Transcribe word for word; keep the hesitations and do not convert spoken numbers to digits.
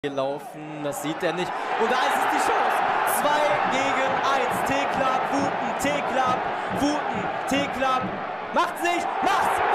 gelaufen, das sieht er nicht. Und da ist es die Chance. zwei gegen eins. T-Club, Wuten, T-Club, Wuten, T-Club. Macht's nicht, macht's!